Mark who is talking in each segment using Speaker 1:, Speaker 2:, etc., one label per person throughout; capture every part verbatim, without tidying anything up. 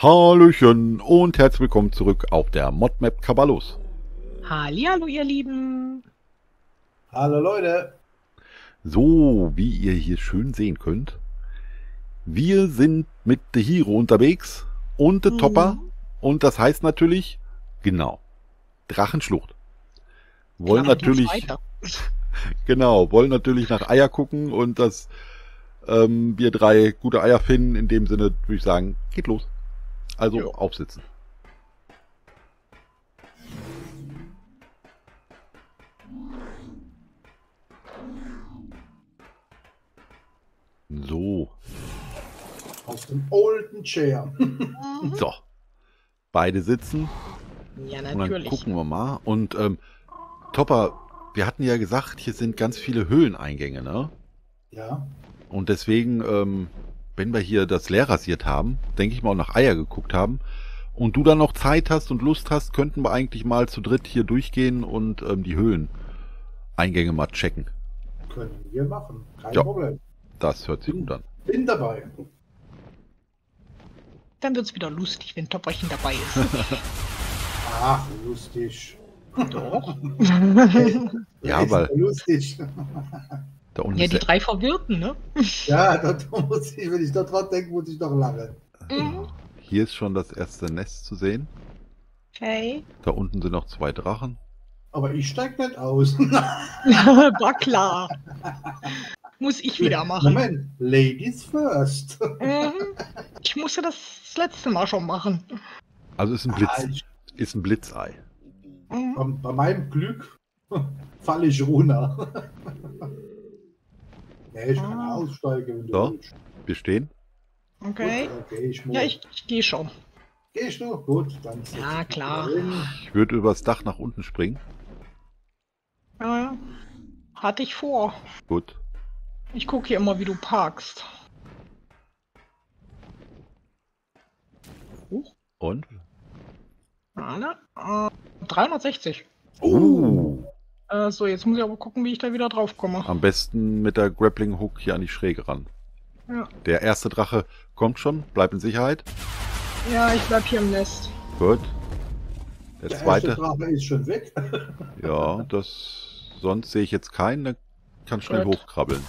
Speaker 1: Hallöchen und herzlich willkommen zurück auf der Modmap Caballos.
Speaker 2: Hallihallo, ihr Lieben.
Speaker 3: Hallo Leute.
Speaker 1: So, wie ihr hier schön sehen könnt, wir sind mit der Hero unterwegs und der Topper.
Speaker 2: Mhm.
Speaker 1: Und das heißt natürlich, genau, Drachenschlucht. Wollen
Speaker 2: Klar, ich muss
Speaker 1: natürlich,
Speaker 2: weiter.
Speaker 1: genau, wollen natürlich nach Eier gucken und dass ähm, wir drei gute Eier finden. In dem Sinne würde ich sagen, geht los. Also
Speaker 2: Jo.
Speaker 1: aufsitzen. So,
Speaker 3: Auf dem olden Chair.
Speaker 2: Mhm.
Speaker 1: so. Beide sitzen.
Speaker 2: Ja,
Speaker 1: Und dann
Speaker 2: natürlich.
Speaker 1: gucken wir mal. Und ähm, Topper, wir hatten ja gesagt, hier sind ganz viele Höhleneingänge, ne?
Speaker 3: Ja.
Speaker 1: Und deswegen, ähm, wenn wir hier das leer rasiert haben, denke ich mal auch nach Eier geguckt haben, und du dann noch Zeit hast und Lust hast, könnten wir eigentlich mal zu dritt hier durchgehen und ähm, die Höhleneingänge mal checken.
Speaker 3: Können wir machen. Kein
Speaker 1: Ja.
Speaker 3: Problem.
Speaker 1: Das hört sich gut an.
Speaker 3: Bin dabei.
Speaker 2: Dann wird's wieder lustig, wenn Topperchen dabei ist.
Speaker 3: Ach, lustig.
Speaker 2: Doch.
Speaker 1: Ja,
Speaker 3: Ist
Speaker 1: weil
Speaker 3: doch lustig.
Speaker 1: da unten
Speaker 2: Ja,
Speaker 1: ist
Speaker 2: die
Speaker 1: der,
Speaker 2: drei Verwirrten, ne?
Speaker 3: Ja, da, da muss ich, wenn ich da dran denke, muss ich doch lachen.
Speaker 2: Mhm.
Speaker 1: hier ist schon das erste Nest zu sehen.
Speaker 2: Okay.
Speaker 1: Da unten sind noch zwei Drachen.
Speaker 3: Aber ich steig nicht aus.
Speaker 2: War klar. Muss ich wieder machen.
Speaker 3: Moment, Ladies first.
Speaker 2: Mhm. Ich musste das das letzte Mal schon machen.
Speaker 1: Also ist ein
Speaker 3: Ah,
Speaker 1: Blitz,
Speaker 3: ich,
Speaker 1: ist ein Blitzei.
Speaker 2: Mhm.
Speaker 3: bei, bei meinem Glück falle ich runter. Nee, ich kann
Speaker 2: Ah.
Speaker 3: aussteigen, wenn du
Speaker 1: So.
Speaker 3: willst.
Speaker 1: Wir stehen.
Speaker 2: Okay.
Speaker 3: Gut, okay, ich muss.
Speaker 2: Ja, ich, ich gehe schon.
Speaker 3: Gehst du? Gut, dann setz
Speaker 2: Ja,
Speaker 3: ich mich
Speaker 2: klar.
Speaker 3: wieder hin.
Speaker 1: Ich würde übers Dach nach unten springen.
Speaker 2: Ja, ja. Hatte ich vor.
Speaker 1: Gut.
Speaker 2: Ich gucke hier immer, wie du parkst. Huch.
Speaker 1: Und?
Speaker 2: Warte. Äh, dreihundertsechzig.
Speaker 1: Oh.
Speaker 2: Äh, so, jetzt muss ich aber gucken, wie ich da wieder drauf komme.
Speaker 1: Am besten mit der Grappling Hook hier an die Schräge ran.
Speaker 2: Ja.
Speaker 1: Der erste Drache kommt schon. Bleib in Sicherheit.
Speaker 2: Ja, ich bleib hier im Nest.
Speaker 1: Gut. Der
Speaker 3: Der
Speaker 1: zweite.
Speaker 3: erste Drache ist schon weg.
Speaker 1: Ja, das. Sonst sehe ich jetzt keinen. Der kann schnell
Speaker 2: Gut.
Speaker 1: hochkrabbeln.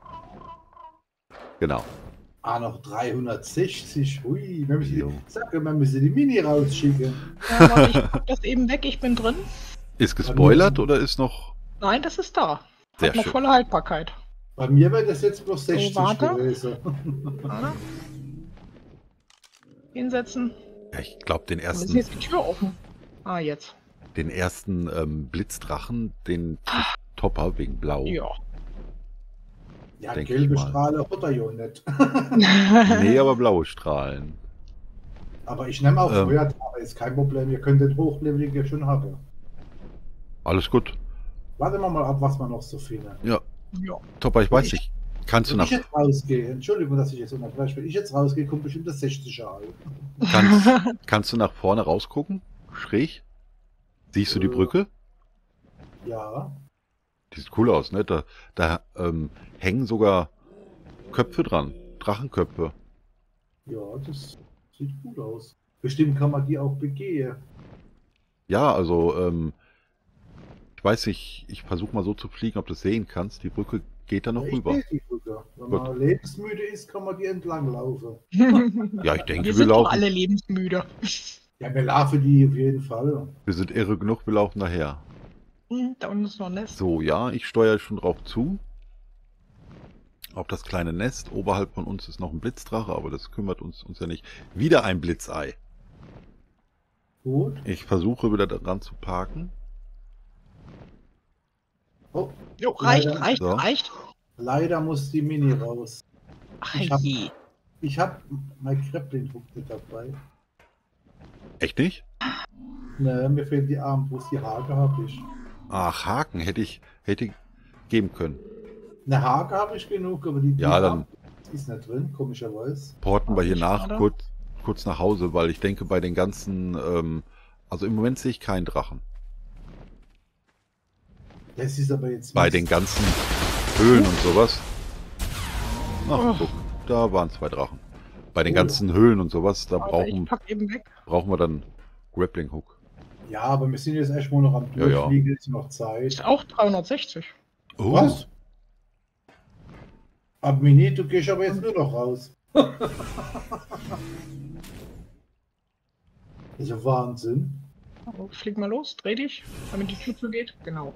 Speaker 1: Genau.
Speaker 3: Ah, noch dreihundertsechzig. Hui, wir müssen,
Speaker 1: Jo.
Speaker 3: die, sag, wir müssen die Mini rausschicken.
Speaker 2: Ja, warte, ich guck das eben weg, ich bin drin.
Speaker 1: Ist gespoilert oder ist noch.
Speaker 2: Nein, das ist da.
Speaker 1: Sehr
Speaker 2: Hat noch
Speaker 1: schön.
Speaker 2: volle Haltbarkeit.
Speaker 3: Bei mir wäre das jetzt bloß sechzig
Speaker 2: warte.
Speaker 3: gewesen.
Speaker 2: Warte. Hinsetzen.
Speaker 1: Ja, ich glaube, den
Speaker 2: Dann ist
Speaker 1: ersten,
Speaker 2: jetzt die Tür offen. Ah, jetzt.
Speaker 1: den ersten ähm, Blitzdrachen, den trifft Topper wegen Blau.
Speaker 2: Ja.
Speaker 3: Ja,
Speaker 1: Denk
Speaker 3: gelbe
Speaker 1: ich mal.
Speaker 3: Strahle hat er ja nicht.
Speaker 1: Nee, aber blaue Strahlen.
Speaker 3: Aber ich nehme auch
Speaker 1: Ähm.
Speaker 3: Feuerdrache, ist kein Problem. Ihr könnt den Hochleveligen schon haben.
Speaker 1: Alles gut.
Speaker 3: Warten wir mal ab, was wir noch so finden.
Speaker 1: Ja,
Speaker 2: Ja.
Speaker 1: Topper, ich weiß
Speaker 3: Ich-
Speaker 1: nicht. Kannst du
Speaker 3: Wenn
Speaker 1: nach,
Speaker 3: ich jetzt rausgehe, Entschuldigung, dass ich jetzt unterbreche, wenn ich jetzt rausgehe, kommt bestimmt das sechziger ein.
Speaker 1: kannst, kannst du nach vorne rausgucken? Schräg? Siehst du die
Speaker 3: Äh.
Speaker 1: Brücke?
Speaker 3: Ja,
Speaker 1: Die sieht cool aus, ne? Da, da ähm, hängen sogar Köpfe dran. Drachenköpfe.
Speaker 3: ja, das sieht gut aus. Bestimmt kann man die auch begehen.
Speaker 1: Ja, also, ähm, ich weiß nicht, ich versuche mal so zu fliegen, ob du es sehen kannst. Die Brücke geht da noch
Speaker 3: ich
Speaker 1: rüber.
Speaker 3: sehe die Brücke. Wenn
Speaker 1: Gut.
Speaker 3: man lebensmüde ist, kann man die entlang laufen.
Speaker 1: Ja, ich denke,
Speaker 2: Wir
Speaker 1: wir
Speaker 2: sind doch
Speaker 1: laufen.
Speaker 2: alle lebensmüde.
Speaker 3: Ja, wir laufen die auf jeden Fall.
Speaker 1: Wir sind irre genug, wir laufen daher.
Speaker 2: Hm, Da unten ist noch ein Nest.
Speaker 1: So, ja, ich steuere schon drauf zu. Auf das kleine Nest. Oberhalb von uns ist noch ein Blitzdrache, aber das kümmert uns, uns ja nicht. Wieder ein Blitzei.
Speaker 3: Gut.
Speaker 1: Ich versuche wieder daran zu parken.
Speaker 3: Oh,
Speaker 2: Jo, reicht,
Speaker 3: Leider-
Speaker 2: reicht,
Speaker 1: So.
Speaker 2: reicht.
Speaker 3: leider muss die Mini raus.
Speaker 2: Ach
Speaker 3: Ich hab-
Speaker 2: je.
Speaker 3: Ich habe mein Kreppling-Hook nicht dabei.
Speaker 1: Echt nicht?
Speaker 3: Ne, mir fehlt die Armbrust, die Hake habe ich.
Speaker 1: Ach, Haken hätte ich, hätte ich geben können.
Speaker 3: Eine Hake habe ich genug, aber die, die
Speaker 1: Ja, dann-
Speaker 3: Armbrust ist nicht drin, komischerweise.
Speaker 1: Porten wir hier
Speaker 2: Ach,
Speaker 1: nach,
Speaker 2: schade.
Speaker 1: kurz, kurz nach Hause, weil ich denke, bei den ganzen, ähm, also im Moment sehe ich keinen Drachen.
Speaker 3: Das ist aber jetzt
Speaker 1: Bei
Speaker 3: Mist.
Speaker 1: den ganzen Höhlen und sowas. Ach,
Speaker 2: Oh.
Speaker 1: guck, da waren zwei Drachen. Bei bei den
Speaker 3: Oh ja.
Speaker 1: ganzen Höhlen und sowas, da
Speaker 2: Aber
Speaker 1: brauchen,
Speaker 2: ich pack eben weg.
Speaker 1: brauchen wir dann Grappling Hook.
Speaker 3: Ja, aber wir sind jetzt erstmal noch am
Speaker 1: Ja, ja.
Speaker 3: Durchfliegen, ist noch
Speaker 2: Ist
Speaker 3: Zeit.
Speaker 2: auch dreihundertsechzig.
Speaker 1: Oh,
Speaker 3: Was? Ab Mini, du gehst aber jetzt nur noch raus. Also Wahnsinn.
Speaker 2: Oh, flieg mal los, dreh dich, damit die Tür zugeht. Genau.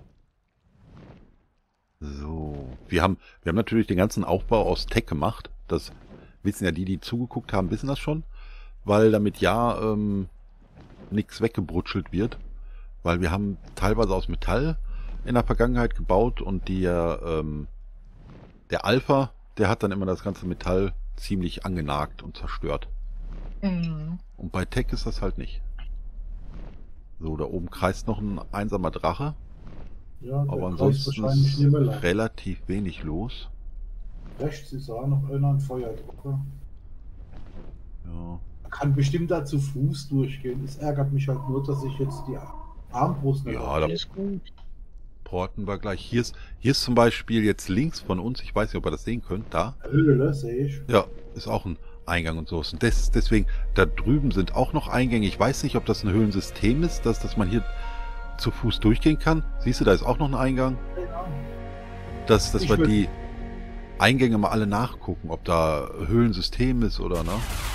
Speaker 1: so. Wir haben, wir haben natürlich den ganzen Aufbau aus Tech gemacht. Das wissen ja die, die zugeguckt haben, wissen das schon. Weil damit ja ähm, nichts weggebrutschelt wird. Weil wir haben teilweise aus Metall in der Vergangenheit gebaut und die, ähm, der Alpha, der hat dann immer das ganze Metall ziemlich angenagt und zerstört.
Speaker 2: Mhm.
Speaker 1: Und bei Tech ist das halt nicht. So, da oben kreist noch ein einsamer Drache,
Speaker 3: Ja, der
Speaker 1: aber
Speaker 3: Kreis
Speaker 1: ansonsten
Speaker 3: wahrscheinlich
Speaker 1: ist
Speaker 3: nicht mehr lang.
Speaker 1: relativ wenig los.
Speaker 3: Rechts ist auch noch einer, ein Feuerdrucker.
Speaker 1: Ja.
Speaker 3: Man kann bestimmt da zu Fuß durchgehen. Es ärgert mich halt nur, dass ich jetzt die Armbrust nicht
Speaker 1: Ja,
Speaker 3: habe.
Speaker 1: da
Speaker 2: Alles gut.
Speaker 1: porten wir gleich. Hier ist, hier ist zum Beispiel jetzt links von uns, ich weiß nicht, ob ihr das sehen könnt, da,
Speaker 3: Höhle sehe ich.
Speaker 1: ja, ist auch ein Eingang und so. Und des, deswegen, da drüben sind auch noch Eingänge. Ich weiß nicht, ob das ein Höhlensystem ist, dass, dass man hier zu Fuß durchgehen kann. Siehst du, da ist auch noch ein Eingang.
Speaker 3: Ja.
Speaker 1: Dass, dass
Speaker 3: Ich
Speaker 1: wir
Speaker 3: würd-
Speaker 1: die Eingänge mal alle nachgucken, ob da Höhlensystem ist oder ne?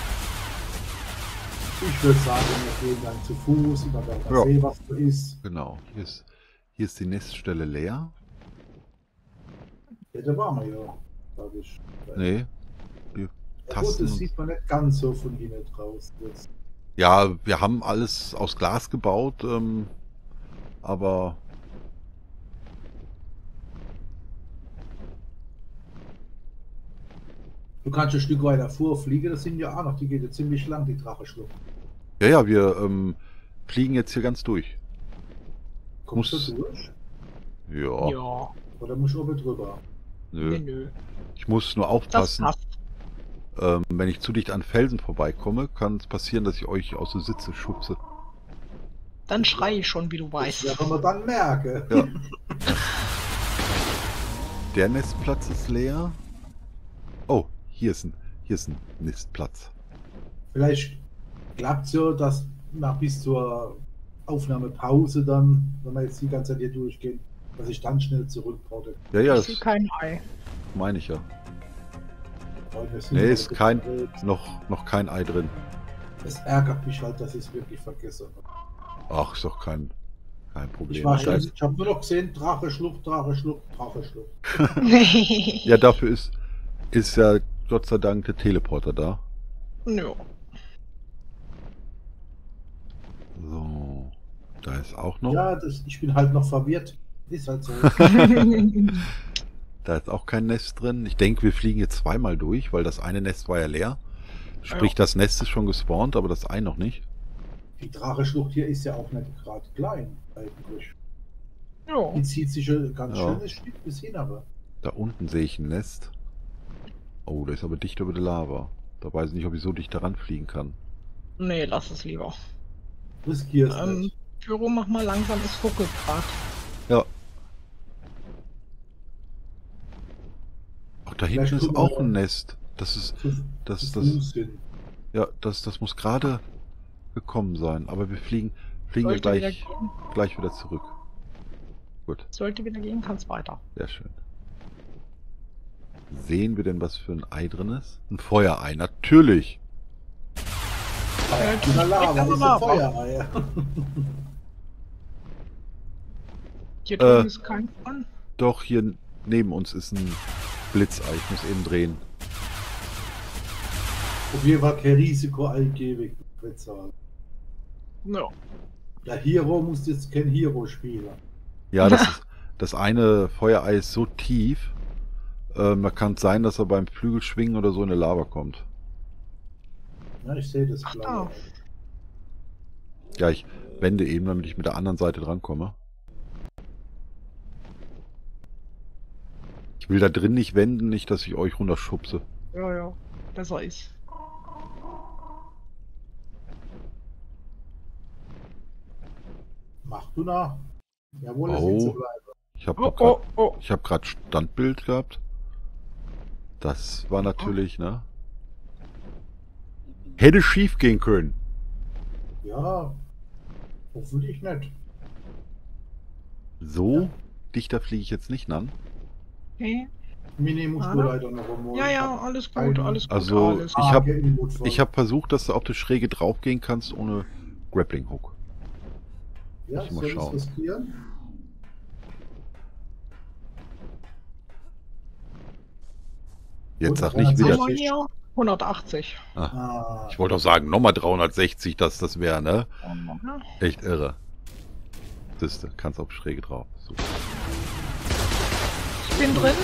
Speaker 3: Ich würde sagen, wir gehen dann zu Fuß und dann werden wir
Speaker 1: Ja.
Speaker 3: sehen, was da ist.
Speaker 1: Genau. Hier ist, hier ist die Neststelle leer.
Speaker 3: Ja, da waren wir ja, glaube ich.
Speaker 1: Nee. Wir
Speaker 3: Ja, gut,
Speaker 1: tasten
Speaker 3: das
Speaker 1: uns.
Speaker 3: sieht man nicht ganz so von hinten draus. Jetzt.
Speaker 1: Ja, wir haben alles aus Glas gebaut, ähm, aber
Speaker 3: Du kannst ein Stück weiter vorfliegen, das sind ja auch noch, die geht ja ziemlich lang, die Drachenschlucht.
Speaker 1: ja, ja, wir ähm, fliegen jetzt hier ganz durch.
Speaker 3: Kommst
Speaker 1: Muss-
Speaker 3: du durch?
Speaker 1: Ja,
Speaker 2: Ja.
Speaker 3: Oder musst du oben drüber?
Speaker 2: Nö,
Speaker 1: nö.
Speaker 2: nö.
Speaker 1: Ich muss nur
Speaker 2: Das
Speaker 1: aufpassen.
Speaker 2: passt.
Speaker 1: Ähm, wenn ich zu dicht an Felsen vorbeikomme, kann es passieren, dass ich euch aus der Sitze schubse.
Speaker 2: Dann schrei ich schon, wie du
Speaker 3: Das
Speaker 2: weißt.
Speaker 3: werden wir dann merken.
Speaker 1: Ja. Der Nestplatz ist leer. Oh, hier ist ein, hier ist ein Nistplatz.
Speaker 3: Vielleicht klappt es ja, dass nach bis zur Aufnahmepause dann, wenn wir jetzt die ganze Zeit hier durchgehen, dass ich dann schnell zurückbrauche.
Speaker 1: Ja, ja,
Speaker 2: ich
Speaker 1: das
Speaker 2: sehe kein Ei.
Speaker 1: meine ich ja.
Speaker 3: Weil wir sind
Speaker 1: Nee,
Speaker 3: ja
Speaker 1: ist kein,
Speaker 3: unterwegs.
Speaker 1: noch, noch kein Ei drin.
Speaker 3: Es ärgert mich halt, dass ich es wirklich vergesse.
Speaker 1: Ach, ist doch kein, kein
Speaker 3: Ich
Speaker 1: Problem.
Speaker 3: war
Speaker 1: Da
Speaker 3: schon,
Speaker 1: ist,
Speaker 3: ich habe nur noch gesehen, Drache, Schlucht, Drache, Schlucht, Drache, Schlucht.
Speaker 1: ja, dafür ist, ist ja Gott sei Dank der Teleporter da.
Speaker 2: Ja.
Speaker 1: So, da ist auch noch.
Speaker 3: Ja, das, ich bin halt noch verwirrt. Ist halt so.
Speaker 1: Da ist auch kein Nest drin. Ich denke, wir fliegen jetzt zweimal durch, weil das eine Nest war ja leer. Sprich,
Speaker 2: Ja.
Speaker 1: das Nest ist schon gespawnt, aber das Ei noch nicht.
Speaker 3: Die Drache-Schlucht hier ist ja auch nicht gerade klein, eigentlich.
Speaker 2: Ja.
Speaker 3: Die zieht sich ein ganz
Speaker 1: Ja.
Speaker 3: schönes Stück bis hin, aber.
Speaker 1: Da unten sehe ich ein Nest. Oh, der ist aber dicht über der Lava. Da weiß ich nicht, ob ich so dicht daran fliegen kann.
Speaker 2: Nee, lass es lieber.
Speaker 3: Riskier's
Speaker 2: Ähm,
Speaker 3: nicht.
Speaker 2: Pyro, mach mal langsam, es ruckelt grad.
Speaker 1: Ja. Ach, da hinten
Speaker 3: Vielleicht
Speaker 1: ist
Speaker 3: gucken
Speaker 1: auch
Speaker 3: wir-
Speaker 1: ein Nest. Das ist,
Speaker 3: Zu,
Speaker 1: das,
Speaker 3: zu
Speaker 1: das,
Speaker 3: Fuß hin.
Speaker 1: ja, das, das muss gerade gekommen sein. Aber wir fliegen, fliegen wir
Speaker 2: Sollte wieder
Speaker 1: gleich,
Speaker 2: gehen,
Speaker 1: gleich wieder zurück. Gut,
Speaker 2: sollte wieder gehen, kann's weiter.
Speaker 1: sehr schön. Sehen wir denn, was für ein Ei drin ist? Ein Feuerei, natürlich.
Speaker 3: Ah,
Speaker 2: Ja,
Speaker 3: in der Lava
Speaker 2: direkt
Speaker 3: ist ein
Speaker 2: Lava.
Speaker 3: Feuereier.
Speaker 2: Hier drüben
Speaker 1: Äh.
Speaker 2: ist kein dran.
Speaker 1: Doch, hier neben uns ist ein Blitzei. Ich muss eben drehen.
Speaker 3: Auf jeden Fall kein Risiko allgebig bezahlen.
Speaker 2: Ja.
Speaker 3: Der Hero muss jetzt kein Hero spielen.
Speaker 1: Ja, das, ist, das eine Feuerei ist so tief, ähm, da kann es sein, dass er beim Flügelschwingen oder so in eine Lava kommt.
Speaker 3: Ja, ich sehe das
Speaker 2: Ach,
Speaker 3: blaue.
Speaker 2: da.
Speaker 1: Ja, ich wende eben, damit ich mit der anderen Seite drankomme. Ich will da drin nicht wenden, nicht, dass ich euch runterschubse.
Speaker 2: Ja, ja. Besser ist.
Speaker 3: Mach du nach. Jawohl, es
Speaker 1: Oh.
Speaker 3: wird so bleiben.
Speaker 1: Ich habe
Speaker 2: Oh, oh, oh.
Speaker 1: ich habe gerade Standbild gehabt. Das war natürlich, ne? Hätte schief gehen können.
Speaker 3: Ja, hoffentlich nicht.
Speaker 1: So,
Speaker 3: Ja.
Speaker 1: dichter fliege ich jetzt nicht an.
Speaker 2: Okay.
Speaker 3: Mini musst
Speaker 2: Ah.
Speaker 3: du leider noch einmal.
Speaker 2: Ja, ja, alles gut,
Speaker 3: Ein-
Speaker 2: alles gut.
Speaker 1: Also,
Speaker 2: alles
Speaker 1: ich hab-
Speaker 3: in den Mund
Speaker 1: Ich habe versucht, dass du auf das Schräge drauf gehen kannst ohne Grappling Hook.
Speaker 3: Ja,
Speaker 1: ich mal
Speaker 3: soll ich
Speaker 1: schauen.
Speaker 3: riskieren?
Speaker 1: Jetzt
Speaker 3: Und
Speaker 1: sag
Speaker 3: dann
Speaker 1: nicht
Speaker 3: hat's
Speaker 1: wieder.
Speaker 2: Haben wir hier hundertachtzig.
Speaker 3: Ah,
Speaker 1: Ich wollte auch sagen, nochmal dreihundertsechzig, dass das wäre, ne?
Speaker 2: Ja.
Speaker 1: Echt irre. Siehste, kannst auf Schräge drauf. Super.
Speaker 2: Ich bin drin.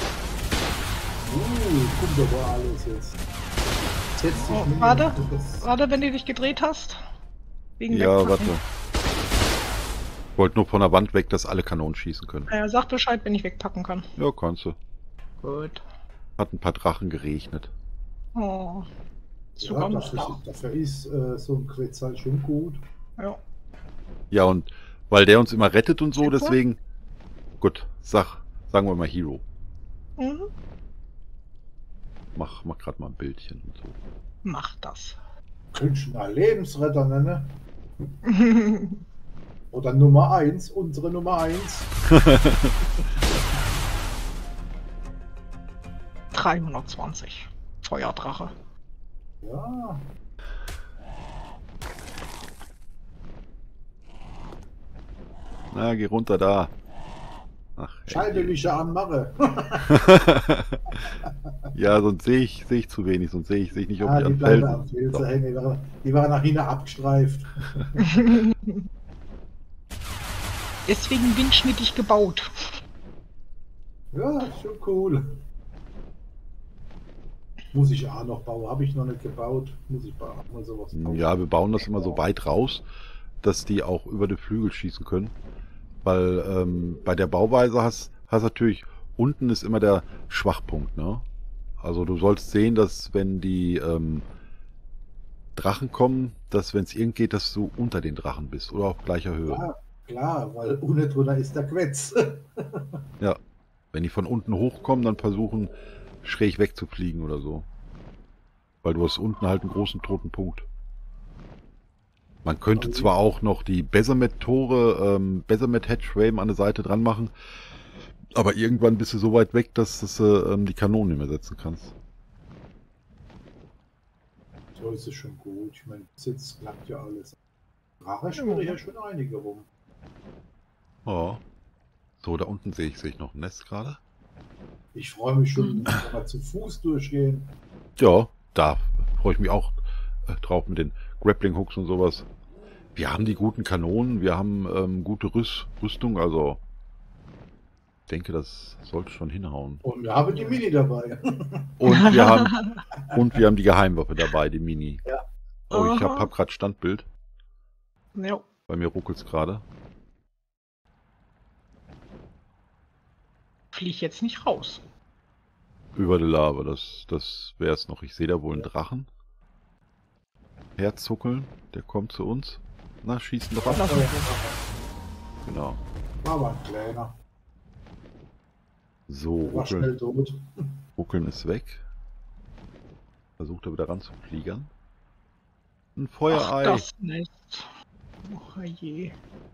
Speaker 3: uh, kommt aber alles jetzt. Setz dich
Speaker 2: Oh,
Speaker 3: Mini.
Speaker 2: warte.
Speaker 3: Das-
Speaker 2: Gerade wenn du dich gedreht hast. Wegen
Speaker 1: Ja,
Speaker 2: Wegpacken.
Speaker 1: warte. Ich wollte nur von der Wand weg, dass alle Kanonen schießen können.
Speaker 2: Äh, sag Bescheid, wenn ich wegpacken kann.
Speaker 1: Ja, kannst du.
Speaker 2: Gut.
Speaker 1: Hat ein paar Drachen geregnet.
Speaker 2: Oh.
Speaker 3: Ja,
Speaker 2: Super
Speaker 3: dafür,
Speaker 2: Muster.
Speaker 3: dafür ist äh, so ein Quetz halt schon gut.
Speaker 2: Ja.
Speaker 1: Ja, und weil der uns immer rettet und so,
Speaker 2: Super.
Speaker 1: deswegen. Gut, sag, sagen wir mal Hero.
Speaker 2: Mhm.
Speaker 1: Mach, mach grad mal ein Bildchen und so.
Speaker 2: Mach das.
Speaker 3: Könntest du einen Lebensretter nennen? Oder Nummer eins, unsere Nummer eins.
Speaker 2: dreihundertzwanzig. Feuerdrache.
Speaker 3: Ja,
Speaker 1: Na, geh runter da. Ach, ey.
Speaker 3: Scheibenwischer anmache.
Speaker 1: Ja, sonst sehe ich, sehe ich zu wenig, sonst sehe ich, sehe ich nicht, ob
Speaker 3: Ah,
Speaker 1: die
Speaker 3: die
Speaker 1: am
Speaker 3: bleiben
Speaker 1: Felsen
Speaker 3: am Felsen
Speaker 1: sind.
Speaker 3: hängen. Die waren, die waren nach hinten abgestreift.
Speaker 2: Deswegen windschnittig gebaut.
Speaker 3: Ja, schon cool. Muss ich auch noch bauen. Habe ich noch nicht gebaut. Muss ich auch mal sowas bauen.
Speaker 1: Ja, wir bauen das immer so weit raus, dass die auch über die Flügel schießen können. Weil ähm, bei der Bauweise hast hast natürlich, unten ist immer der Schwachpunkt, ne? Also du sollst sehen, dass wenn die ähm, Drachen kommen, dass wenn es irgend geht, dass du unter den Drachen bist oder auf gleicher Höhe.
Speaker 3: Ja, klar, weil unten drunter ist der Quetz.
Speaker 1: Wenn die von unten hochkommen, dann versuchen schräg wegzufliegen oder so. Weil du hast unten halt einen großen toten Punkt. Man könnte
Speaker 3: Also-
Speaker 1: zwar auch noch die Besamet-Tore, ähm, Besamet-Headframe an der Seite dran machen, aber irgendwann bist du so weit weg, dass du äh, ähm, die Kanonen nicht mehr setzen kannst.
Speaker 3: So ist es schon gut. Ich meine, bis jetzt klappt ja alles. Drache schwöre ja schon einige rum.
Speaker 1: Ja. So, da unten sehe ich, sehe ich noch ein Nest gerade.
Speaker 3: Ich freue mich schon,
Speaker 2: Mhm.
Speaker 3: wenn wir zu Fuß durchgehen.
Speaker 1: Ja, da freue ich mich auch äh, drauf mit den Grappling-Hooks und sowas. Wir haben die guten Kanonen, wir haben ähm, gute Rüst Rüstung, also ich denke, das sollte schon hinhauen.
Speaker 3: Und wir haben die Mini dabei.
Speaker 1: Und wir haben und wir haben die Geheimwaffe dabei, die Mini.
Speaker 3: Ja.
Speaker 1: Oh, ich habe
Speaker 2: Aha.
Speaker 1: hab gerade Standbild.
Speaker 2: Ja.
Speaker 1: Bei mir ruckelt es gerade.
Speaker 2: Flieg jetzt nicht raus.
Speaker 1: Über die Lava, das, das wäre es noch. Ich sehe da wohl einen Drachen. Herzuckeln, der kommt zu uns. Na, schießen doch ab.
Speaker 2: Lass
Speaker 3: Ja,
Speaker 2: uns
Speaker 1: Genau.
Speaker 3: war aber ein kleiner.
Speaker 1: So,
Speaker 3: War schnell
Speaker 1: ruckeln,
Speaker 3: tot.
Speaker 1: ruckeln ist weg. Versucht er wieder ranzufliegern. Ein
Speaker 2: Ach,
Speaker 1: Feuerei.
Speaker 2: das Nest. Oh je.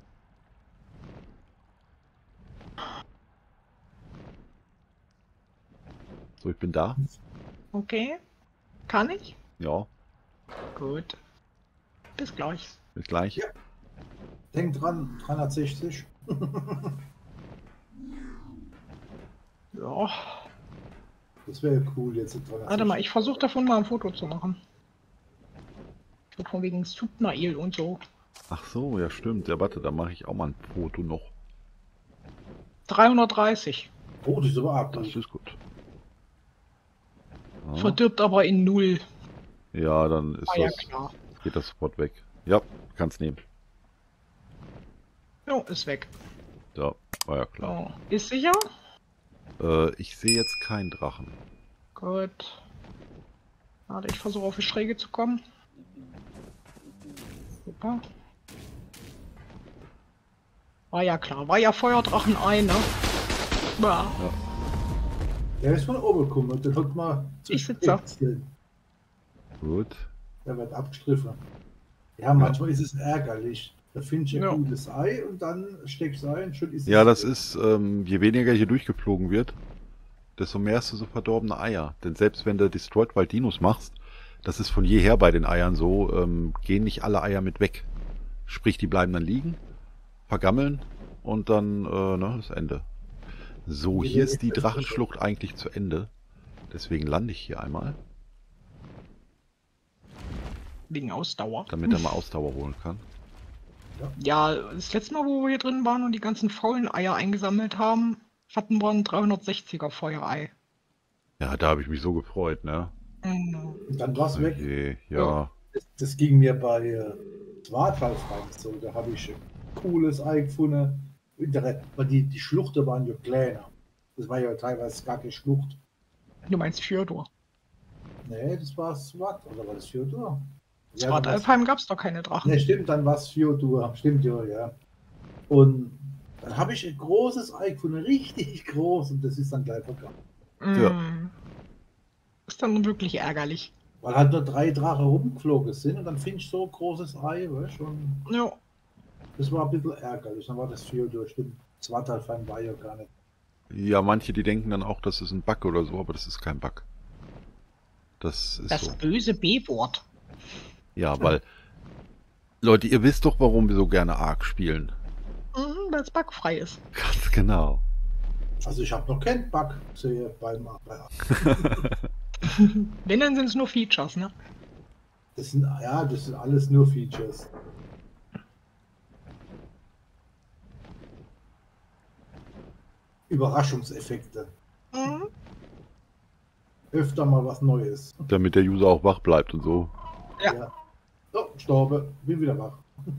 Speaker 1: So, ich bin da.
Speaker 2: Okay. Kann ich?
Speaker 1: Ja,
Speaker 2: Gut. Bis gleich.
Speaker 1: bis gleich.
Speaker 3: Ja. Denk dran, dreihundertsechzig.
Speaker 2: Ja.
Speaker 3: Das wäre cool jetzt. in dreihundertsechzig.
Speaker 2: Warte mal, ich versuche davon mal ein Foto zu machen. So von wegen Subnail und so.
Speaker 1: Ach so, ja stimmt. Ja, warte, da mache ich auch mal ein Foto noch.
Speaker 2: dreihundertdreißig.
Speaker 3: Oh, das ist aber arg
Speaker 1: Das
Speaker 3: gut.
Speaker 1: ist gut. Ja,
Speaker 2: Verdirbt aber in null.
Speaker 1: ja dann ist
Speaker 2: War ja
Speaker 1: das,
Speaker 2: klar.
Speaker 1: geht das sofort weg. Ja, kannst nehmen.
Speaker 2: Jo, ist weg.
Speaker 1: Ja, war ja klar.
Speaker 2: So. Ist sicher?
Speaker 1: Äh, ich sehe jetzt keinen Drachen.
Speaker 2: Gut. Warte, ich versuche auf die Schräge zu kommen. Super. War ja klar. War ja Feuerdrachen ein, ne? Ja.
Speaker 3: Der ist von oben gekommen. Den hat man zu
Speaker 2: Ich sitze.
Speaker 3: spät.
Speaker 1: Gut.
Speaker 3: Der wird abgestriffen. Ja, manchmal ist es ärgerlich. Da findest du ein
Speaker 2: Ja.
Speaker 3: gutes Ei und dann steckst du ein, schon ist
Speaker 1: Ja,
Speaker 3: es
Speaker 1: das
Speaker 3: weg.
Speaker 1: ist, ähm, je weniger hier durchgeflogen wird, desto mehr hast du so verdorbene Eier. Denn selbst wenn du Destroyed Wild Dinos machst, das ist von jeher bei den Eiern so, ähm, gehen nicht alle Eier mit weg. Sprich, die bleiben dann liegen, vergammeln und dann, äh, ne, das Ende. So,
Speaker 3: Die
Speaker 1: hier
Speaker 3: werden
Speaker 1: ist die
Speaker 3: nicht
Speaker 1: Drachenschlucht eigentlich zu Ende. Deswegen lande ich hier einmal,
Speaker 2: Wegen Ausdauer.
Speaker 1: damit er mal Ausdauer holen kann.
Speaker 2: Ja, das letzte Mal, wo wir hier drin waren und die ganzen faulen Eier eingesammelt haben, hatten wir ein dreihundertsechziger Feuerei.
Speaker 1: Ja, da habe ich mich so gefreut, ne?
Speaker 2: Mhm.
Speaker 3: Und dann war es weg.
Speaker 1: Okay, ja.
Speaker 2: Ja.
Speaker 3: Das, das ging mir bei äh, Swartwald so. Da habe ich ein cooles Ei gefunden. Inter- Weil die, die Schluchten waren ja kleiner. Das war ja teilweise gar keine Schlucht.
Speaker 2: Du meinst Fjordor.
Speaker 3: Nee, das war Swat. Oder war das Fjordur? Ja,
Speaker 2: Swart
Speaker 3: dann war's-
Speaker 2: Alfheim gab es doch keine Drachen.
Speaker 3: Ne, stimmt, dann war es Fjordur. Stimmt ja, ja. Und dann habe ich ein großes Ei gefunden. Richtig groß. Und das ist dann gleich vergangen.
Speaker 2: Mhm. Ist dann wirklich ärgerlich.
Speaker 3: Weil halt nur drei Drachen rumgeflogen sind. Und dann findest du so ein großes Ei. Weißt, du, und
Speaker 2: Ja.
Speaker 3: das war ein bisschen ärgerlich. Dann war das Fjordur. Stimmt. Swartalfheim war ja gar nicht.
Speaker 1: Ja, manche, die denken dann auch, das ist ein Bug oder so, aber das ist kein Bug. Das ist
Speaker 2: Das
Speaker 1: so.
Speaker 2: böse B-Wort.
Speaker 1: Ja, weil, Leute, ihr wisst doch, warum wir so gerne Ark spielen.
Speaker 2: Mhm, weil es bugfrei ist.
Speaker 1: Ganz genau.
Speaker 3: Also ich habe noch keinen Bug gesehen beim bei
Speaker 2: Wenn, dann sind es nur Features, ne?
Speaker 3: Das sind, ja, das sind alles nur Features. Überraschungseffekte.
Speaker 2: Mhm.
Speaker 3: Öfter mal was Neues.
Speaker 1: Damit der User auch wach bleibt und so.
Speaker 2: Ja.
Speaker 3: Oh, Storbe, bin wieder wach.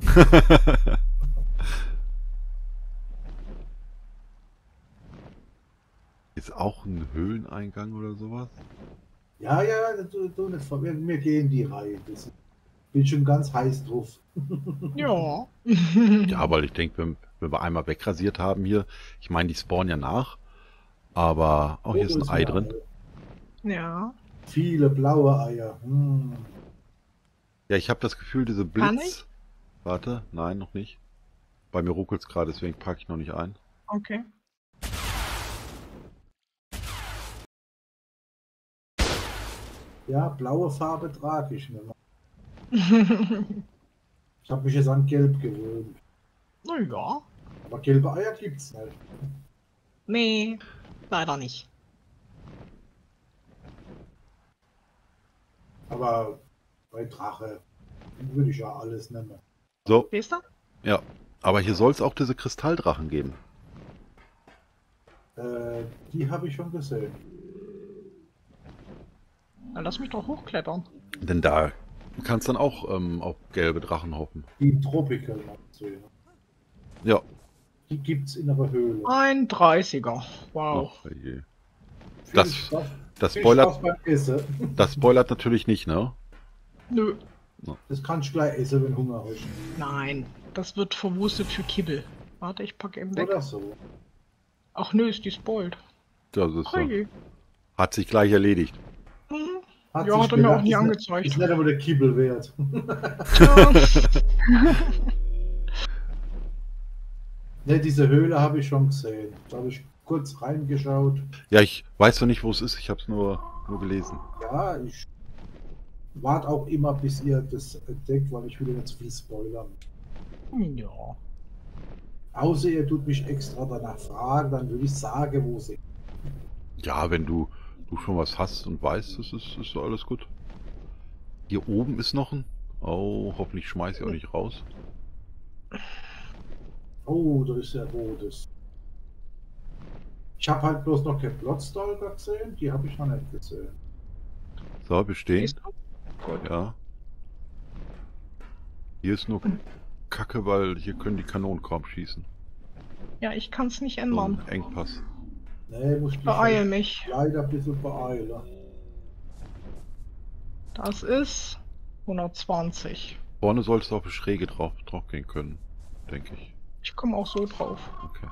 Speaker 1: Ist auch ein Höhleneingang oder sowas?
Speaker 3: Ja, ja, du, du nicht ver- wir, wir gehen die Reihe. Das bin schon ganz heiß drauf.
Speaker 2: Ja.
Speaker 1: Ja, weil ich denke, wenn, wenn wir einmal wegrasiert haben hier, ich meine, die spawnen ja nach, aber auch hier ist ein Ei drin.
Speaker 2: Ja.
Speaker 3: Viele blaue Eier. Hm.
Speaker 1: Ja, ich habe das Gefühl, diese
Speaker 2: Kann
Speaker 1: Blitz... Warte, nein, noch nicht. Bei mir ruckelt es gerade, deswegen packe ich noch nicht ein.
Speaker 2: Okay.
Speaker 3: Ja, blaue Farbe trage ich mir. Ich habe mich jetzt an Gelb gewöhnt.
Speaker 2: Naja.
Speaker 3: Aber gelbe Eier gibt's nicht.
Speaker 2: Nee, leider nicht.
Speaker 3: Aber bei Drache würde ich ja alles nehmen.
Speaker 1: So,
Speaker 2: Siehst du?
Speaker 1: ja. Aber hier soll es auch diese Kristalldrachen geben.
Speaker 3: Äh, die habe ich schon gesehen.
Speaker 2: Dann lass mich doch hochklettern.
Speaker 1: Denn da kannst dann auch ähm, auf gelbe Drachen hoffen.
Speaker 3: Die Tropical meinst du, ja.
Speaker 1: Ja.
Speaker 3: Die gibt's in der Höhle.
Speaker 2: Ein dreißiger. Wow.
Speaker 1: Ach, je.
Speaker 3: Viel
Speaker 1: das-
Speaker 3: Spaß,
Speaker 1: Das
Speaker 3: viel
Speaker 1: spoilert,
Speaker 3: Spaß beim Essen.
Speaker 1: das spoilert natürlich nicht, ne?
Speaker 2: Nö.
Speaker 3: Das kannst du gleich essen, wenn du Hunger hast.
Speaker 2: Nein. Das wird verwurstet für Kibbel. Warte, ich packe eben weg.
Speaker 3: Oder so.
Speaker 2: Ach nö, ist die spoilt.
Speaker 1: Das ist,
Speaker 2: Oh
Speaker 1: ja,
Speaker 2: je.
Speaker 1: hat sich gleich erledigt.
Speaker 2: Mhm.
Speaker 3: Hat
Speaker 2: Ja,
Speaker 3: sich
Speaker 2: hat er mir
Speaker 3: gedacht,
Speaker 2: auch nie
Speaker 3: ist nicht-
Speaker 2: angezeigt.
Speaker 3: Ist nicht aber der Kibbel wert.
Speaker 2: Ja.
Speaker 3: Ne, diese Höhle habe ich schon gesehen. Da habe ich kurz reingeschaut.
Speaker 1: Ja, ich weiß noch nicht, wo es ist. Ich habe es nur, nur gelesen.
Speaker 3: Ja, ich warte auch immer, bis ihr das entdeckt, weil ich will nicht zu viel spoilern.
Speaker 2: Ja.
Speaker 3: Außer ihr tut mich extra danach fragen, dann würde ich sagen, wo sie.
Speaker 1: Ja, wenn du, du schon was hast und weißt, das ist, ist alles gut. Hier oben ist noch ein... Oh, hoffentlich schmeiß ich auch nicht raus.
Speaker 3: Oh, da ist ja rotes. Ich habe halt bloß noch kein Blotstalker gesehen, die habe ich noch nicht gesehen.
Speaker 1: So, wir stehen.
Speaker 2: Siehst du? Gut.
Speaker 1: Ja. Hier ist nur Kacke, weil hier können die Kanonen kaum schießen.
Speaker 2: Ja, ich kann es nicht
Speaker 1: So
Speaker 2: ändern.
Speaker 1: ein Engpass.
Speaker 3: Nee, muss ich mich
Speaker 2: Beeil
Speaker 3: halt
Speaker 2: mich.
Speaker 3: leider ein bisschen beeilen.
Speaker 2: Das ist hundertzwanzig.
Speaker 1: Vorne sollst du auf eine Schräge drauf, drauf gehen können, denke ich.
Speaker 2: Ich komme auch so drauf.
Speaker 1: Okay.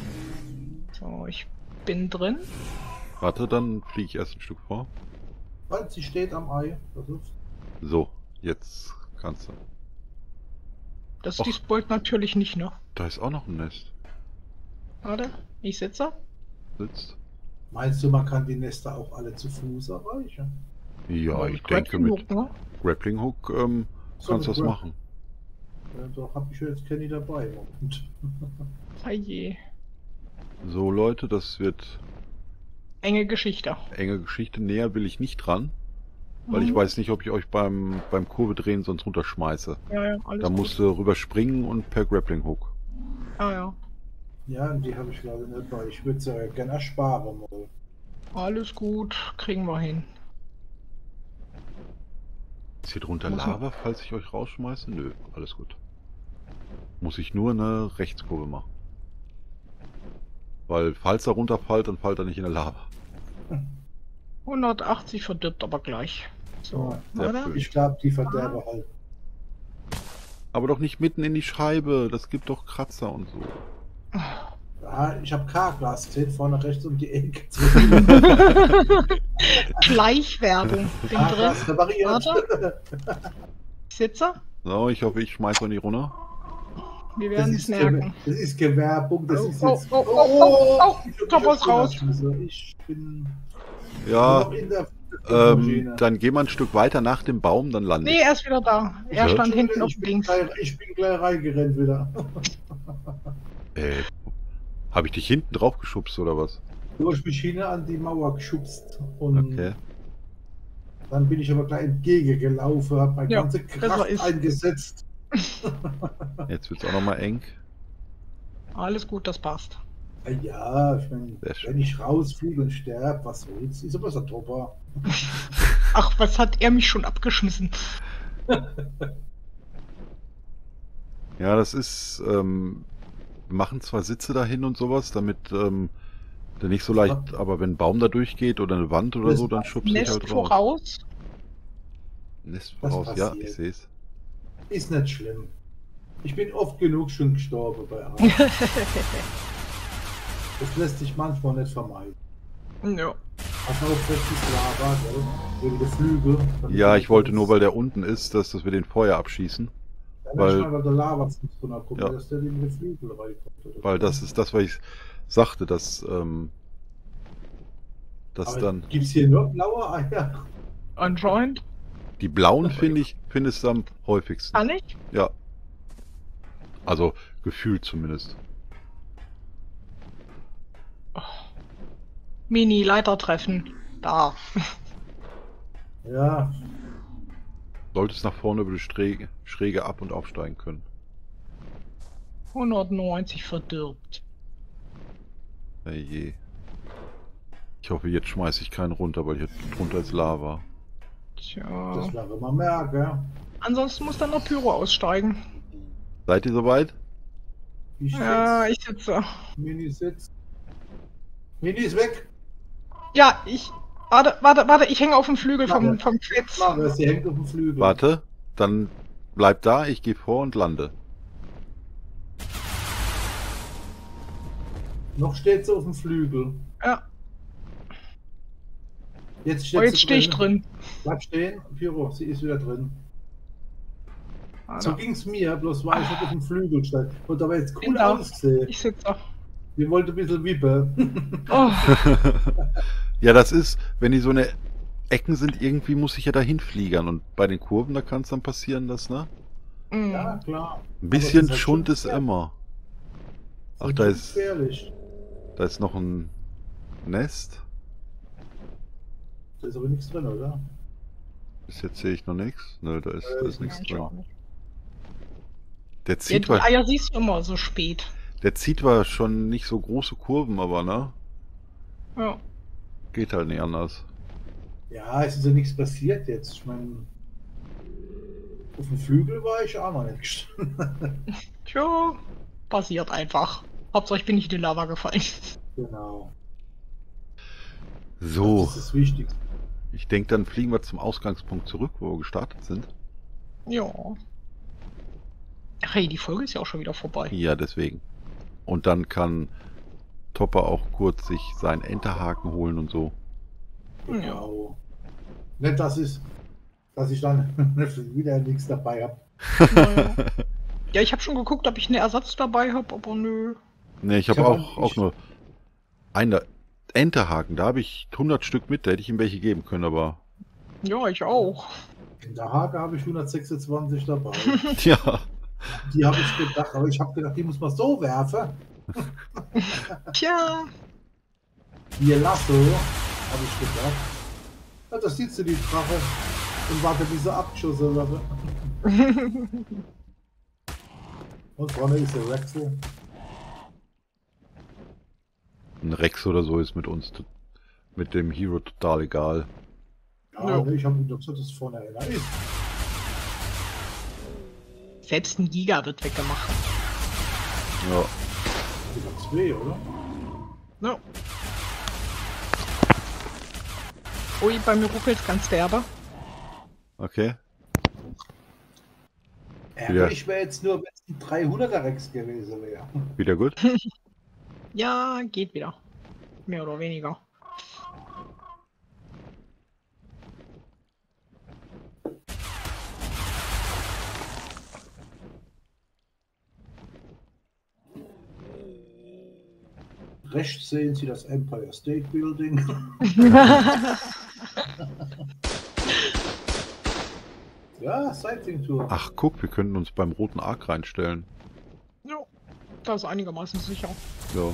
Speaker 2: So, ich bin drin.
Speaker 1: Warte, dann fliege ich erst ein Stück vor.
Speaker 3: Halt, sie steht am Ei. Das ist
Speaker 1: So, jetzt kannst du.
Speaker 2: Das
Speaker 1: Och.
Speaker 2: die spoilt natürlich nicht, ne?
Speaker 1: Da ist auch noch ein Nest.
Speaker 2: Warte, ich sitze.
Speaker 1: Sitzt.
Speaker 3: Meinst du, man kann die Nester auch alle zu Fuß erreichen?
Speaker 1: Ja,
Speaker 2: Aber
Speaker 1: ich
Speaker 2: mit
Speaker 1: denke
Speaker 2: Grappling
Speaker 1: mit
Speaker 2: Hook, ne?
Speaker 1: Grappling Hook ähm,
Speaker 3: So,
Speaker 1: kannst du
Speaker 3: mit
Speaker 1: das
Speaker 3: Gra-
Speaker 1: machen.
Speaker 3: Ja, da habe ich jetzt Kenny dabei. Und
Speaker 2: Oje.
Speaker 1: So Leute, das wird
Speaker 2: Enge Geschichte.
Speaker 1: enge Geschichte. Näher will ich nicht dran, weil ich
Speaker 2: Mhm.
Speaker 1: weiß nicht, ob ich euch beim, beim Kurve drehen sonst runterschmeiße.
Speaker 2: Ja, ja, alles
Speaker 1: Da
Speaker 2: gut.
Speaker 1: musst du rüber springen und per Grappling Hook.
Speaker 2: Ah, ja.
Speaker 3: ja, und die habe ich leider nicht bei. Ich würde sie ja gerne ersparen mal.
Speaker 2: Alles gut, kriegen wir hin.
Speaker 1: Ist hier drunter
Speaker 2: Muss man-
Speaker 1: Lava, falls ich euch rausschmeiße? Nö, alles gut. Muss ich nur eine Rechtskurve machen. Weil, falls er runterfällt, dann fällt er nicht in der Lava.
Speaker 2: hundertachtzig verdirbt aber gleich. So,
Speaker 3: Ja,
Speaker 1: sehr
Speaker 2: warte.
Speaker 1: schön.
Speaker 3: Ich glaube, die Verderber halt.
Speaker 1: Aber doch nicht mitten in die Scheibe. Das gibt doch Kratzer und so.
Speaker 3: Ja, ich habe K-Glas gesehen, vorne rechts um die Ecke.
Speaker 2: Schleichwerbung. Bin drin.
Speaker 3: K-Glas repariert.
Speaker 2: Ich sitze.
Speaker 1: So, ich hoffe, ich schmeiß noch nicht runter.
Speaker 2: Wir
Speaker 3: Das
Speaker 2: werden es
Speaker 3: ist,
Speaker 2: merken.
Speaker 3: Gewer- das ist Gewerbung, das
Speaker 2: Oh,
Speaker 3: ist
Speaker 2: oh,
Speaker 3: jetzt...
Speaker 2: oh, oh, oh, oh,
Speaker 3: ich-
Speaker 2: da
Speaker 3: ich-
Speaker 2: war's raus.
Speaker 3: Ich bin
Speaker 1: Ja,
Speaker 3: noch in der
Speaker 1: ähm,
Speaker 3: Maschine.
Speaker 1: dann geh mal ein Stück weiter nach dem Baum, dann lande
Speaker 2: Nee,
Speaker 1: ich.
Speaker 2: er ist wieder da. Er
Speaker 1: Ja.
Speaker 2: stand hinten auf
Speaker 3: ich, bin
Speaker 2: links.
Speaker 3: gleich, ich bin gleich reingerannt wieder.
Speaker 1: Äh, habe ich dich hinten drauf geschubst oder was?
Speaker 3: Du hast mich hin an die Mauer geschubst und
Speaker 1: Okay.
Speaker 3: dann bin ich aber gleich entgegengelaufen, habe meine
Speaker 2: Ja,
Speaker 3: ganze
Speaker 2: besser
Speaker 3: Kraft
Speaker 2: ist.
Speaker 3: eingesetzt.
Speaker 1: Jetzt wird's auch noch mal eng.
Speaker 2: Alles gut, das passt.
Speaker 3: Ja, ich mein,
Speaker 1: Sehr schön.
Speaker 3: wenn ich rausfliege und sterbe, was soll's? Ist aber so Topper.
Speaker 2: Ach, was hat er mich schon abgeschmissen?
Speaker 1: Ja, das ist, ähm, wir machen zwar Sitze dahin und sowas, damit ähm, der nicht so leicht, aber wenn ein Baum da durchgeht oder eine Wand oder
Speaker 3: Das
Speaker 1: so, dann schubst du dich
Speaker 2: Nest
Speaker 1: halt raus.
Speaker 2: voraus.
Speaker 1: Nest
Speaker 3: Das
Speaker 1: voraus, ja,
Speaker 3: passiert.
Speaker 1: ich sehe es.
Speaker 3: Ist nicht schlimm. Ich bin oft genug schon gestorben bei Arzt. Das lässt sich manchmal nicht vermeiden.
Speaker 2: Ja.
Speaker 3: Pass auf, das ist Lava, gell? Wegen der Flügel.
Speaker 1: Ja, ich wollte nur, weil der unten ist, dass, dass wir den vorher abschießen.
Speaker 3: Ja,
Speaker 1: weil-
Speaker 3: weil, weil der Lava zum gucken,
Speaker 1: Ja.
Speaker 3: dass der in die Flügel reinkommt. oder
Speaker 1: Weil
Speaker 3: so.
Speaker 1: das ist das, was ich sagte, dass, ähm, dass
Speaker 3: Aber
Speaker 1: dann
Speaker 3: gibt's hier nur blaue Eier?
Speaker 2: Anscheinend.
Speaker 1: die blauen finde ich, findest du am häufigsten.
Speaker 2: Kann ich?
Speaker 1: Ja. Also gefühlt zumindest.
Speaker 2: Mini-Leiter treffen. Da.
Speaker 3: Ja,
Speaker 1: Solltest nach vorne über die Schräge, Schräge ab- und aufsteigen können.
Speaker 2: hundertneunzig verdirbt.
Speaker 1: Hey je. Ich hoffe, jetzt schmeiße ich keinen runter, weil hier drunter ist Lava.
Speaker 2: Tja.
Speaker 3: das wäre mal merken.
Speaker 2: Ansonsten muss dann noch Pyro aussteigen.
Speaker 1: Seid ihr soweit?
Speaker 3: Ich
Speaker 2: Ja,
Speaker 3: sitz,
Speaker 2: ich sitze.
Speaker 3: Mini sitzt. Mini ist weg.
Speaker 2: Ja, ich. Warte, warte, warte, ich hänge auf dem Flügel vom,
Speaker 3: Warte.
Speaker 2: vom Fetz.
Speaker 3: Mach, sie hängt auf dem Flügel.
Speaker 1: Warte, dann bleib da, ich gehe vor und lande.
Speaker 3: Noch steht sie auf dem Flügel.
Speaker 2: Ja,
Speaker 3: Jetzt steht
Speaker 2: oh, jetzt
Speaker 3: sie
Speaker 2: stehe ich drin.
Speaker 3: Bleib stehen, Pyro, sie ist wieder drin. So
Speaker 2: Warte,
Speaker 3: ging's mir, bloß war ich nicht auf dem Flügel stand. Und aber jetzt cool
Speaker 2: Bin da.
Speaker 3: ausgesehen.
Speaker 2: ich sitze.
Speaker 3: Wir wollten ein bisschen wippen.
Speaker 2: Oh,
Speaker 1: Ja, das ist, wenn die so eine Ecken sind, irgendwie muss ich ja dahin fliegern. Und bei den Kurven, da kann es dann passieren, dass, ne?
Speaker 2: mm.
Speaker 3: Ja, klar.
Speaker 1: Ein bisschen
Speaker 3: Aber das ist halt
Speaker 1: Schund
Speaker 3: schon
Speaker 1: ist
Speaker 3: gefährlich.
Speaker 1: immer. Ach,
Speaker 3: Und
Speaker 1: da
Speaker 3: das
Speaker 1: ist,
Speaker 3: gefährlich.
Speaker 1: da ist noch ein Nest.
Speaker 3: Da ist aber nichts drin, oder?
Speaker 1: Bis jetzt sehe ich noch nichts. Nö, da ist,
Speaker 3: Äh,
Speaker 1: da
Speaker 3: ist
Speaker 1: ist nichts
Speaker 2: Nein, ich
Speaker 1: drin.
Speaker 2: auch nicht.
Speaker 1: Der
Speaker 2: Ja,
Speaker 1: zieht,
Speaker 2: die
Speaker 1: wa-
Speaker 2: Eier siehst du immer so spät.
Speaker 1: der zieht zwar schon nicht so große Kurven, aber ne?
Speaker 2: Ja.
Speaker 1: Geht halt nicht anders.
Speaker 3: Ja, es ist ja nichts passiert jetzt. Ich meine, auf dem Flügel war ich auch noch nicht gestanden.
Speaker 2: Tja, passiert einfach. Hauptsache ich bin nicht in die Lava gefallen.
Speaker 3: Genau.
Speaker 1: So,
Speaker 3: Das ist das Wichtigste.
Speaker 1: ich denke, dann fliegen wir zum Ausgangspunkt zurück, wo wir gestartet sind.
Speaker 2: Ja. Ach hey, die Folge ist ja auch schon wieder vorbei.
Speaker 1: Ja, deswegen. Und dann kann Topper auch kurz sich seinen Enterhaken holen und so.
Speaker 3: Genau. Nicht, dass ich, dass ich dann wieder nichts dabei habe.
Speaker 2: Naja. Ja, ich habe schon geguckt, ob ich einen Ersatz dabei habe, aber nö.
Speaker 1: Ne, ich habe
Speaker 3: Ich hab
Speaker 1: auch,
Speaker 3: auch-
Speaker 1: auch nur einen Enterhaken. Da habe ich hundert Stück mit. Da hätte ich ihm welche geben können, aber
Speaker 2: Ja, ich auch.
Speaker 3: In der Hake habe ich hundertsechsundzwanzig dabei.
Speaker 1: ja.
Speaker 3: Die habe ich gedacht, aber ich habe gedacht, die muss man so werfen.
Speaker 2: Tja.
Speaker 3: Hier Lasso, habe ich gedacht. Ja, da siehst du die Drache und warte, bis sie abgeschossen wird. Und vorne ist der Rexel.
Speaker 1: Ein Rex oder so ist mit uns, t- mit dem Hero total egal.
Speaker 3: Ja,
Speaker 2: Ja.
Speaker 3: ne, ich habe gedacht, dass vorne einer ist.
Speaker 2: Selbst ein Giga wird weggemacht.
Speaker 1: Ja.
Speaker 3: Sogar zwei, oder?
Speaker 2: Ja. Ui, bei mir ruckelt's ganz derbe.
Speaker 1: Okay.
Speaker 3: Ärgerlich wäre jetzt nur, wenn es ein dreihunderter Rex gewesen wäre.
Speaker 1: Wieder gut?
Speaker 2: Ja, geht wieder. Mehr oder weniger.
Speaker 3: Rechts sehen Sie das Empire State Building. Ja, Sightseeing Tour.
Speaker 1: Ach, guck, wir könnten uns beim roten Ark reinstellen.
Speaker 2: Ja, das ist einigermaßen sicher.
Speaker 1: Ja.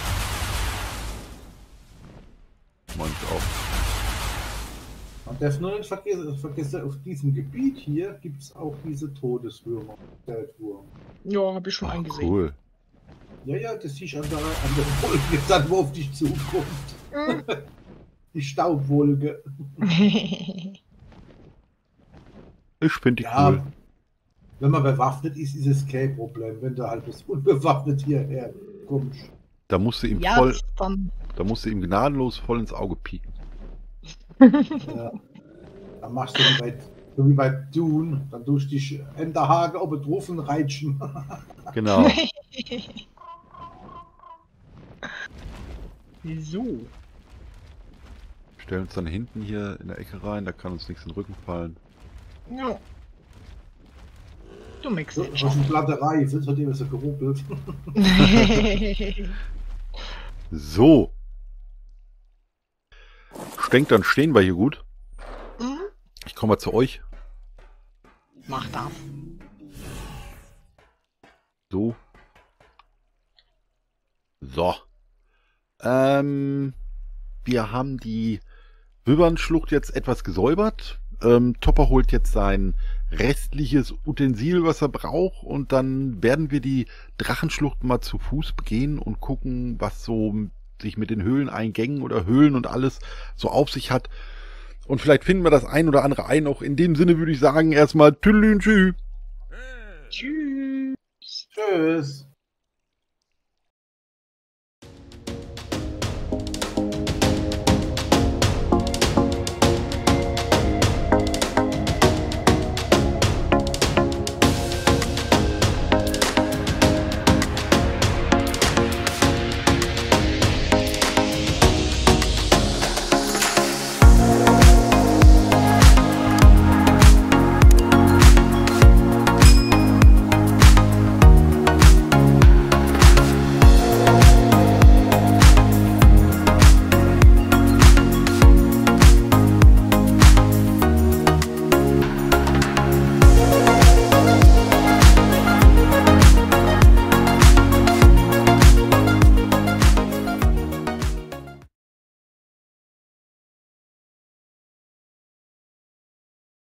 Speaker 1: Meint ich auch.
Speaker 3: Man darf nur nicht vergessen, vergessen, auf diesem Gebiet hier gibt es auch diese Todeswürmer. Feldwurm.
Speaker 2: Ja, habe ich schon
Speaker 1: Ach,
Speaker 2: eingesehen.
Speaker 1: cool.
Speaker 3: Ja, ja, das siehst du an der, an der Wolke, dann, wo auf dich zukommt. Die Staubwolke.
Speaker 1: Ich finde die
Speaker 3: Ja,
Speaker 1: cool.
Speaker 3: wenn man bewaffnet ist, ist es kein Problem. Wenn du halt das unbewaffnet hierher kommst.
Speaker 1: Da musst du ihm
Speaker 2: ja,
Speaker 1: voll,
Speaker 2: das dann.
Speaker 1: da musst du ihm gnadenlos voll ins Auge pieken.
Speaker 3: Ja. Dann machst du wie bei, so wie bei Dune, dann tust du dich in der Hage oben drauf und reitschen.
Speaker 1: Genau.
Speaker 2: So.
Speaker 1: Stellen uns dann hinten hier in der Ecke rein, da kann uns nichts in den Rücken fallen.
Speaker 2: Ja. Du mixst
Speaker 3: So,
Speaker 2: den
Speaker 3: das
Speaker 2: schon.
Speaker 3: ist eine platte Reife, das hat immer so geruppelt.
Speaker 1: So. Ich denke, dann stehen wir hier gut.
Speaker 2: Mhm.
Speaker 1: Ich komme mal zu euch.
Speaker 2: Mach das.
Speaker 1: So. So. Ähm, wir haben die Wibbernschlucht jetzt etwas gesäubert. Ähm, Topper holt jetzt sein restliches Utensil, was er braucht, und dann werden wir die Drachenschlucht mal zu Fuß begehen und gucken, was so sich mit den Höhleneingängen oder Höhlen und alles so auf sich hat. Und vielleicht finden wir das ein oder andere ein. Auch in dem Sinne würde ich sagen, erstmal Tüdelün, tschüss.
Speaker 2: Tschüss.
Speaker 3: Tschüss.